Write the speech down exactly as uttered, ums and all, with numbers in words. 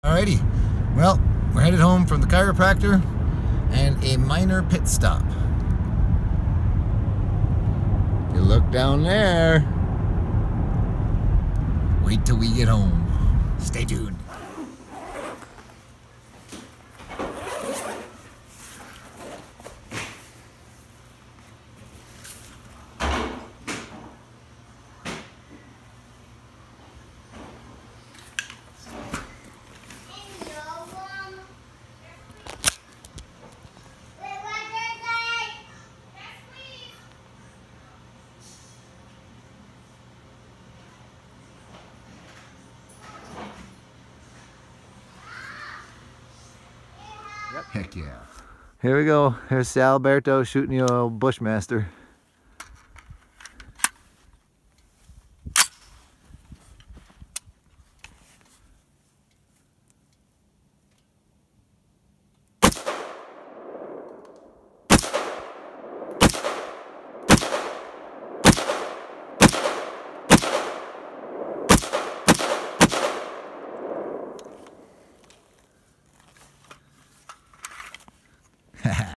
Alrighty, well, we're headed home from the chiropractor and a minor pit stop. You look down there. Wait till we get home. Stay tuned. Heck yeah. Here we go. Here's Salberto shooting you a Bushmaster.